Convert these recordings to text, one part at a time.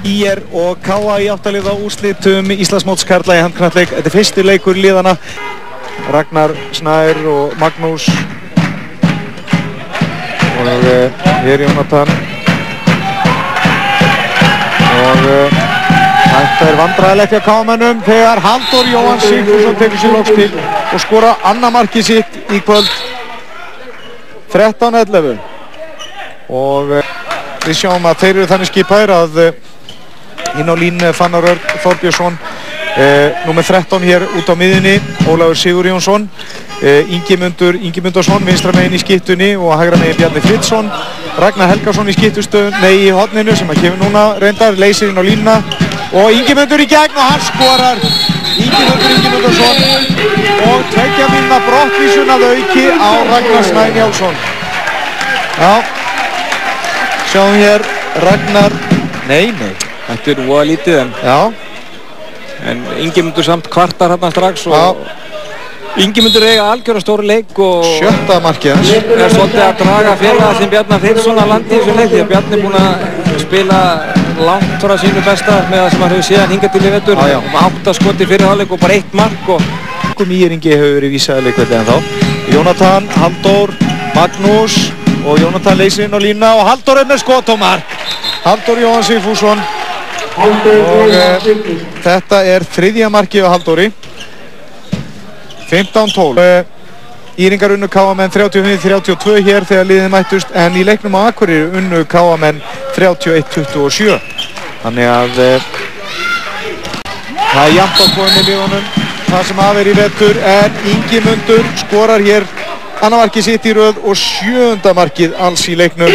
IR og KA í áttaliða úrslitum Íslandsmótskarla í handknattleik. Þetta er fyrsti leikur liðana. Ragnar Snær og Magnús. Og hér Jónatan. Og þetta er vandræðilegt hjá KA-mönnum þegar Halldór Jóhann Sigfússon tekur sér loks til og skora annað markið sitt í kvöld. 13-11. Og við sjáum að þeir eru þannig skipaðir að inn á línu Fannar Örn Þorbjörnsson, númer 13 hér út á miðjunni, Ólafur Sigurjónsson, Ingimundur Ingimundarsson vinstra megin í skittunni og hægra megin Bjarni Friðsson, Ragnar Helgason í skittustöðun, í horninu sem að kemur núna reyndar, leysir inn á línuna og Ingimundur í gegn og hann skorar. Ingimundarsson og 2 mínútna brottvísun að auki á Ragnar Snæ Njálsson. Já, sjáum hér Ragnar, nei. Þetta er voða lítið en Ingimundur samt kvartar hérna strax og Ingimundur eiga algjörða stóri leik og 7. markið hans. Er svolítið að draga félaga sem Bjarnar Friðsson að landi í þessu leik því að Bjarni er búinn að spila langt frá sínu besta með það sem hann hefur séð hingað til í vetur. 8 skot í fyrri hálfleik og bara 1 mark og Mýringi hefur verið vísaði leikveldi en þá. Jónatan, Halldór, Magnús og Jónatan leysir inn á línuna og Halldór er með skot og mark. Halldór Jóhann Sigfússon. Og þetta er 3. markið á Halldóri. 15-12. Íringar unnu KA-menn 35-32 hér þegar liðið mættust en í leiknum á Akureyri unnu KA-menn 31-27. Þannig að það er jafnt á skoðinni liðunum það sem af í vetur en Ingimundur skorar hér annað markið sitt í röð og 7. markið alls í leiknum.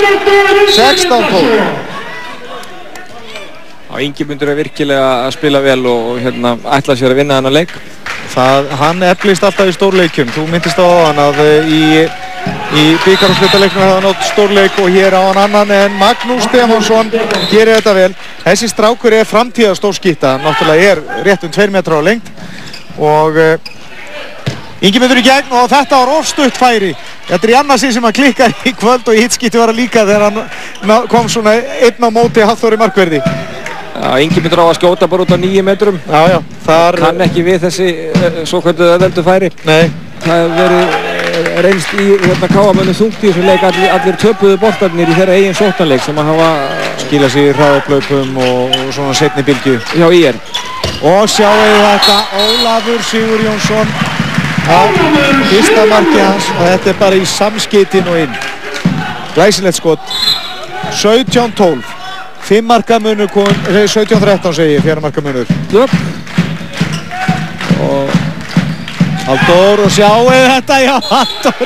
16-12. Ingimundur er virkilega að spila vel og ætla sér að vinna þennan leik. Hann eflist alltaf í stórleikjum. Þú myndist á hann að í bikarúrslitaleiknum hefði hann átt stórleik og hér á hann annan en Magnús Stefánsson gerir þetta vel. Þessi strákur er framtíða stórskýtta, náttúrulega er rétt 2 metrar á lengd og Ingimundur í gegn og þetta var ofstutt færi. Þetta er í annarsinn sem að klikka í kvöld og í hittskýttu var að líka þegar hann kom svona einn á móti Hafþóri markverði. Ingimundur á að skjóta bara út á 9 metrum. Þar kann ekki við þessi svo kvöldu öðveldu færi. Nei. Það hefur verið reynst í KA-mönnum þungt í þessu leik. Allir töpuðu boltarnir í þeirra eigin sóknarleik sem að hafa skila sig í hraðaplaupum og svona seinni bylgju hjá IR. Og sjáu þetta Ólafur Sigurjónsson á fyrsta markið hans og þetta er bara í samskeytin og inn. Glæsilegt skot. 17-12. 5 marka munur, 17-13 segi ég, 4 marka munur. Og Halldór og sjáu þetta, já Halldór.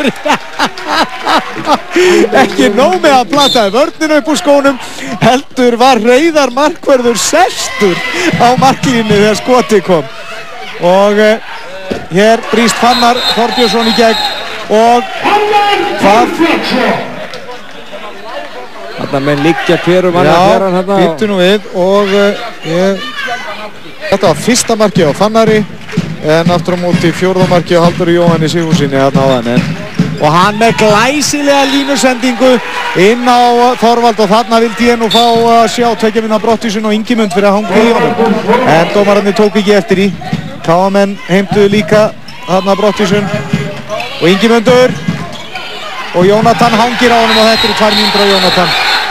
Ekki nóg með að plataði vörninu upp úr skónum, heldur var Hreiðar markvörður sestur á marklínu þegar skoti kom. Og hér brýst Fannar Þorbjörnsson í gegn og hvað? Þarna menn liggja hverum annar hverjan þarna. Já, býttu nú við og þetta var fyrsta markið á Fannari en aftur á móti 4. markið á Halldóri Jóhanni Sigfússyni þarna áðan og hann með glæsilega línusendingu inn á Þorvald og þarna vildi ég nú fá að sjá 2 mínútna brottvísun og Ingimund fyrir að hanga í honum en dómararnir tók ekki eftir í. KA-menn heimtuðu líka þarna brottvísun og Ingimundur og Jónatan hangir á honum og þetta eru 2 mínútur á Jónatan.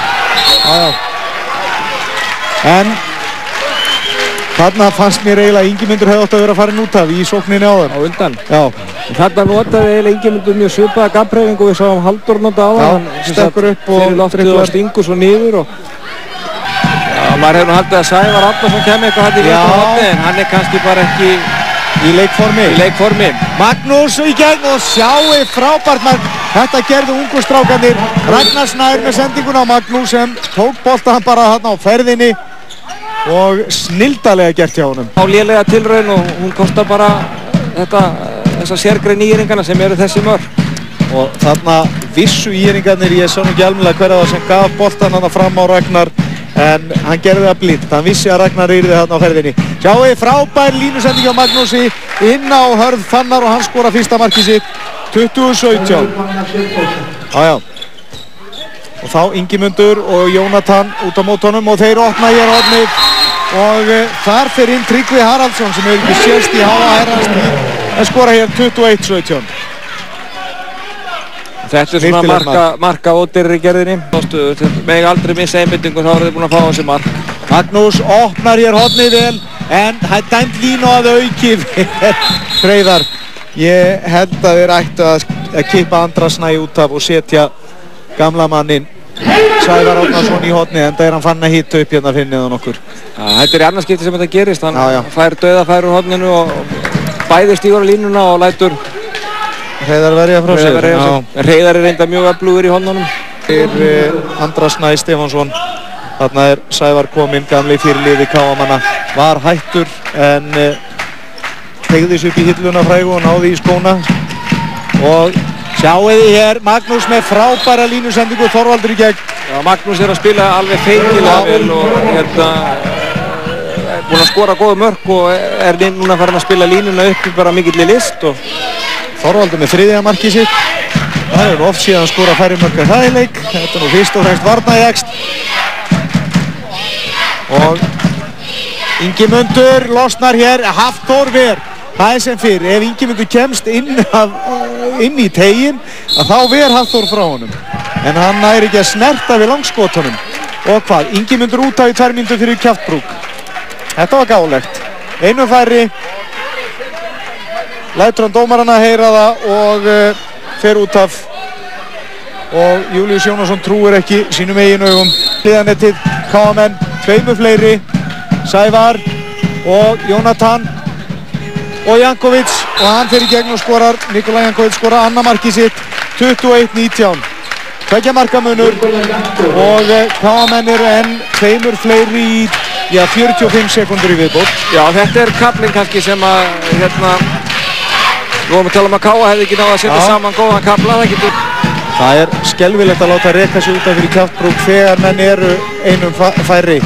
En þarna fannst mér eiginlega að Ingimundur hefði átt að vera að fara út af í sókninni áður. Á undan? Já. Þarna notaði eiginlega Ingimundur mjög svipaða gabbreifingu og við sáum Halldór nota á það. Já, stekkur upp og fyrir loftið og stingur svo niður og maður hefur nú haldið að Sævar Árnason kemur eitthvað hann í vinstri horni en hann er kannski bara ekki í leikformi. Magnús í gegn og sjáu frábært mark. Þetta gerðu ungu strákarnir. Ragnar Snær með sendinguna á Magnús sem tók boltan bara þarna á ferðinni og snildalega gert hjá honum. Á lélega tilraun og hún kostar bara þessa sérgrein íringana sem eru þessi mörk. Og þarna vissu íringarnir, ég sá nú ekki almennilega hverja það sem gaf boltan þarna fram á Ragnar en hann gerði það blint, hann vissi að Ragnar yrði þarna á ferðinni. Sjáu frábær línusending á Magnúsi inn á hörð Fannar og hann skora fyrsta markið sitt 20-17. og þá Ingimundur og Jónatan út á mótunum og þeir opna hér hornið og þar fer inn Tryggvi Haraldsson sem hefur ekki sést í háa herrans að skora hér 21-17. Þetta svona marka ódýrri í gerðinni. Meg aldrei missa einbyttingu, þá eru þið búin að fá þessi mark. Magnús opnar hér hornið vel en það er dæmt línu að auki Freyðar. Ég held að þeir ættu að kippa Andra Snæ út af og setja gamla mannin Sævar Árnason í hornið en það er hann fann að hita upp hérna finnið á nokkur. Þetta er í annarskipti sem þetta gerist. Hann fær dauðafæri úr horninu og bæði stígur á línuna og lætur Hreiðar verja frá sér. Hreiðar er reynda mjög öflugur í honunum. Andra Snæ Stefánsson. Þarna er Sævar kominn, gamli fyrirliði KM-manna. Var hættur en tegði sig upp í hilluna frægu og náði í skóna. Og sjáu þið hér, Magnús með frábæra línusendingu, Þorvaldur í gegn. Já, Magnús er að spila alveg feikilega vel og búinn að skora góð mörk og er núna farin að spila línuna upp bara mikill í list. Þorvaldur með þriðja markið sitt. Það er oft síðan skora færri mörk að það í leik. Þetta er nú fyrst og fremst varnarjaxl. Og Ingimundur losnar hér, Hafþór ver. Það er sem fyrr, ef Ingimundur kemst inn í teginn að þá ver Hafþór frá honum. En hann næri ekki að snerta við langskotunum. Og hvað, Ingimundur út af í 2 mínútur fyrir Kjaftbrúk. Þetta var gálegt. Einu færri. Lætur hann dómarana heyra það og fer út af og Júlíus Jónasson trúir ekki sínum eigin augum. Hliðanettið, KM-menn, 2 fleiri, Sævar og Jónatan og Jankovic og hann fer í gegn og skorar. Nikolaj Jankovic skorar annað markið sitt, 21-19. 2 marka munur og KM-menn eru enn 2 fleiri í 45 sekundur í viðbót. Já, þetta er kaflinn kannski sem að Við vorum að tala að Káa hefði ekki náð að setja saman góðan kafla. Það er skelfilegt að láta reka sig út af fyrir Kjaftbrúk þegar menn eru einum færri.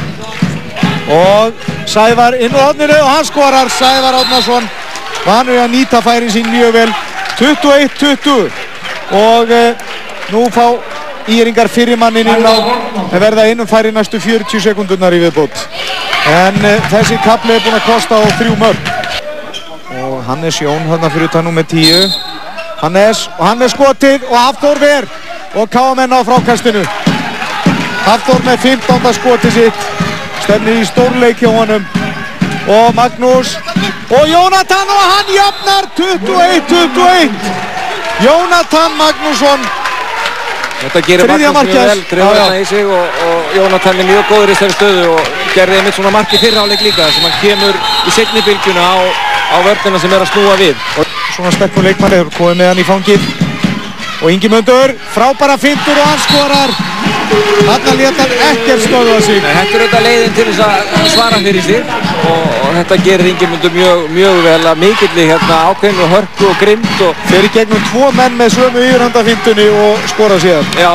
Og Sævar inn á horninu og hann skorar. Sævar Árnason vanur að nýta færin sín mjög vel. 21-20 og nú fá íringar fyrirmannin inn á að verða einum færi næstu 40 sekundurnar í viðbót. En þessi kafli er búinn að kosta á 3 mörk. Og Hannes Jón hérna fyrir utan númer 10. Hannes og hann er skotið og Hafþór ver og KM-menn á frákastinu. Hafþór með 15. skotið sitt. Stefnir í stórleik hjá honum. Og Magnús og Jónatan og hann jafnar 21-21. Jónatan Magnússon. Þetta gerir Magnús mjög vel, dreifur þarna í sig og Jónatan er mjög góður í þessari stöðu og gerði einmitt svona mark í fyrra hálfleik líka sem hann kemur í seinni bylgjuna á vörnina sem er að snúa við. Og svona sterkur leikmann hefur komið með hann í fangið. Og Ingimundur, frábæra fintur og hann skorar. Þarna lét hann ekkert stöðva sig. Þetta er auðvitað leiðin til þess að svara fyrir sig og þetta gerir Ingimundur mjög vel að mikilli ákveðinu hörku og grimmd og fer í gegnum 2 menn með sömu yfirhandafintunni og skora síðan. Já.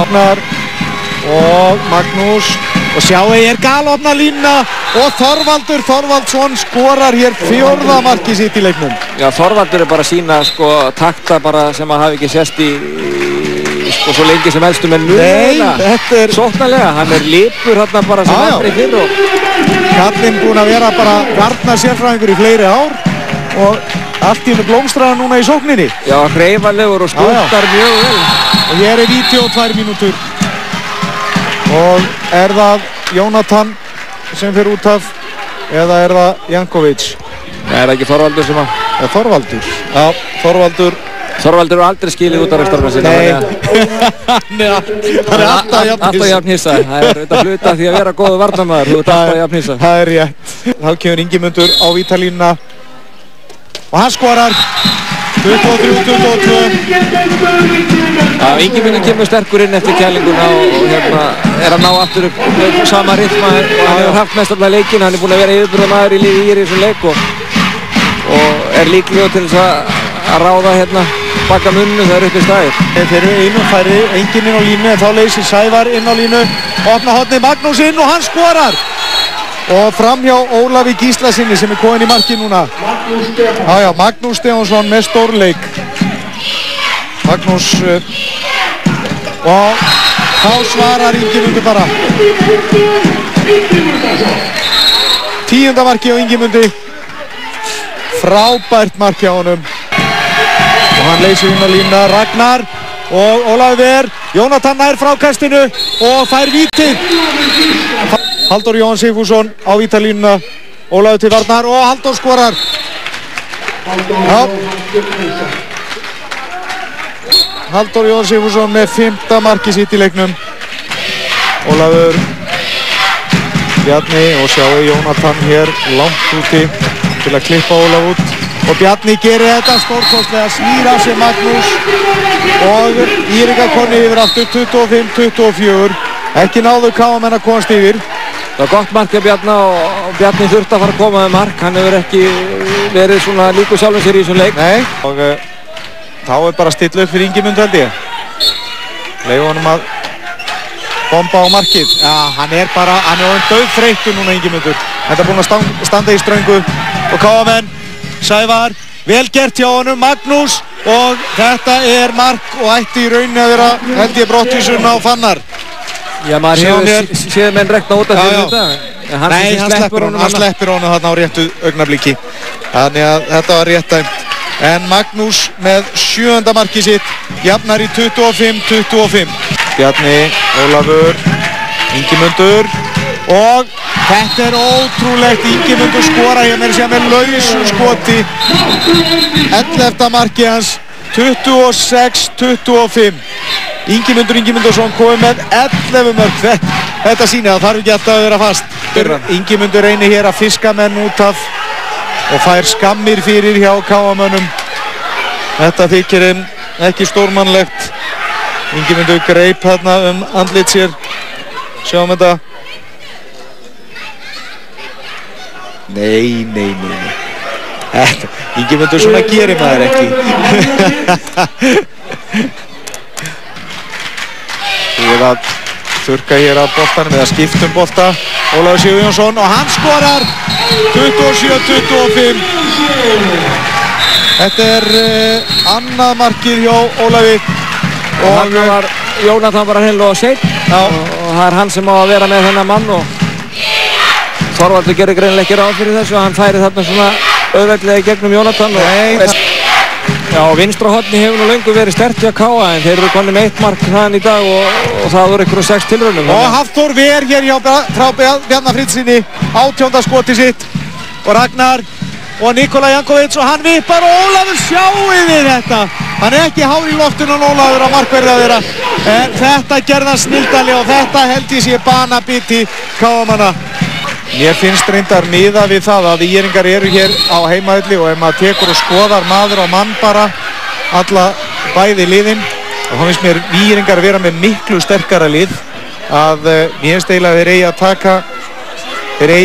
Og Magnús og sjáu ég galopna línuna og Þorvaldur Þorvaldsson skorar hér 4. markið sitt í leiknum. Já, Þorvaldur er bara að sína takta bara sem að hafi ekki sést í svo lengi sem helstu með þetta er sóknarlega, hann er lipur hérna bara sem aldrei fyrr og kallinn búinn að vera bara varnar sérfræðingur í fleiri ár og allt í hennu blómstraða núna í sókninni. Já, hreyfanlegur og stúttar mjög vel. Og hér er víti og 2 mínútur. Og er það Jónatan sem fyrir út af eða er það Jankovic? Nei, er það ekki Þorvaldur sem að? Ja, Þorvaldur. Já, Þorvaldur er aldrei skilið út af rekstarna sinna. Nei, hann er alltaf jafn hissa. Það er auðvitað hluta því að vera góður varnarmaður. Þú ert alltaf jafn hissa. Það er rétt. Þá kemur Ingimundur á vítalínuna og hann skorar 23-22. Ingimundur kemur sterkur inn eftir kælinguna og er að ná aftur upp sama rytma og hann hefur haft mestarlega leikinn. Hann er búinn að vera yfirburðamaður í liði í þessum leik og er líklegur til þess að ráða baka munnu þegar upp í staðir. Þeir eru einum færri, enginn inn á línu en þá leysir Sævar inn á línu. Opna hornið Magnús inn og hann skorar. Og framhjá Ólafi Gíslasinni sem er kominn í markið núna. Já, Magnús Stefánsson með stórleik. Magnús og þá svarar Ingimundur bara. 10. marki á Ingimundi. Frábært mark hjá honum. Og hann leysir inn á línuna. Ragnar og Ólafur Ver. Jónatan nær frákastinu og fær vítið. Halldór Jóhann Sigfússon á vítalínuna. Ólafur til varnar og Halldór skorar. Já. Halldór Jóhann Sigfússon með 5. marki sitt í leiknum. Ólafur, Bjarni og sjáu Jónatan hér langt úti til að klippa Ólaf út. Og Bjarni gerir þetta stórkostlega, snýr af sig Magnús og Írika konni yfir aftur 25-24. Ekki náðu KM að komast yfir. Það var gott mark hjá Bjarna og Bjarni þurfti að fara að koma með mark. Hann hefur ekki verið svona líku sjálfum sér í þessum leik. Nei, og þá er bara stilla upp fyrir Ingimund held ég. Leifu honum að bomba á markið. Já, hann er orðinn dauðþreyttur núna Ingimundur. Þetta er búinn að standa í ströngu og KM Sævar, vel gert hjá honum, Magnús og þetta er mark og ætti í rauninni að vera held ég brottvísun á Fannar. Já, maður hefur séð menn rekna út af fyrir þetta. Nei, hann sleppir honum þarna á réttu augnabliki. Þannig að þetta var rétt dæmt. En Magnús með 7. markið sitt, jafnar í 25-25. Bjarni, Ólafur, Ingimundur og þetta er ótrúlegt. Ingimundur skora hér með lausu skoti. 11. markið hans, 26-25. Ingimundur Ingimundarsson komið með 11 mörk. Þetta sýnir að það þarf ekki alltaf að vera fast. Ingimundur reynir hér að fiska menn út af og fær skammir fyrir hjá KM-mönnum. Þetta þykir ekki stórmannlegt. Ingimundur greip þarna andlit sér. Sjáum þetta. Nei. Ingimundur svona gerir maður ekki. Við erum að þurrka hér að boltanum eða skiptum bolta. Ólafur Sigurjónsson og hann skorar 27-25. Þetta er annað markið hjá Ólafi. Og Jónatan var hreinlega seinn og það er hann sem á að vera með þennan mann og Þorvaldur gerir greinilega ekki ráð fyrir þessu og hann færi þarna svona auðveldlega í gegnum Jónatan. Já, vinstra horni hefur nú löngu verið sterkt hjá K.A. en þeir eru konið með 1 mark þaðan í dag og það voru ykkur 6 tilraunum. Og Hafþór Ver hér frá Bjarna Friðsinni, 18. skoti sitt og Ragnar og Nikola Jankovic og hann vippar og Ólafur sjáið við þetta. Hann er ekki hár í loftinu og Ólafur á markverði að vera en þetta gerða snildalega og þetta held ég sé banabiti K.A.-manna. Mér finnst reyndar miða við það að Íringar eru hér á heimavelli og ef maður tekur og skoðar maður á mann bara alla bæði liðin og þá finnst mér Íringar vera með miklu sterkara lið að mér finnst eiginlega þeir eigi að taka það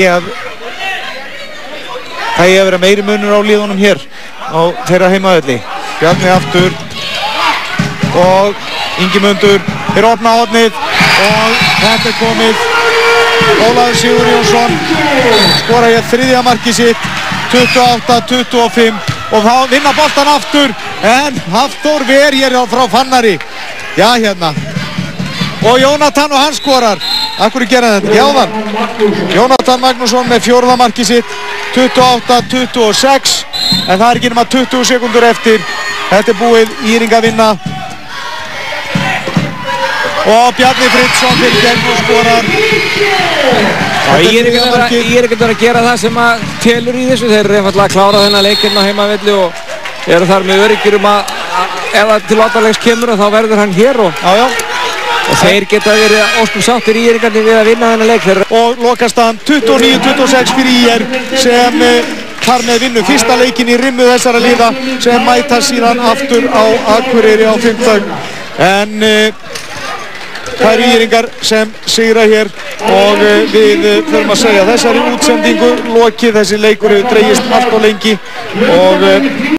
eigi að vera meiri munur á liðunum hér á þeirra heimavelli. Bjarni aftur og Ingimundur er opna hornið og þetta er komið. Ólafur Sigurjónsson skora hér 3. markið sitt 28-25 og þá vinna boltan aftur en Hafþór Ver hér frá Fannari. Já hérna og Jónatan og hann skorar. Akkur gera þetta ekki áðan. Jónatan Magnússon með 4. markið sitt 28-26 en það er ekki nema 20 sekundur eftir. Þetta er búið, Íringa vinna og Bjarni Friðsson fyrir gegn og skorar. Ég er ekkert að gera það sem að telur í þessu. Þeir eru einfallega að klára þennan leikinn á heimavelli og eru þar með öryggir að ef það til lottalegs kemur þá verður hann hér og þeir geta verið óskum sáttir Íringarnir við að vinna þennan leik. Og lokast hann 29-26 fyrir IR sem þar með vinnu fyrsta leikinn í rimmu þessara liða sem mæta síðan aftur á Akureyri á 5. En það eru Íringar sem sigra hér og við þurfum að segja þessari útsendingu lokið. Þessi leikur hefur dregist allt of lengi og